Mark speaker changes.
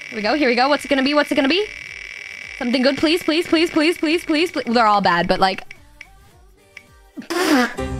Speaker 1: Here we go, here we go. What's it gonna be? What's it gonna be? Something good, please, please, please, please, please, please, please. They're all bad, but like...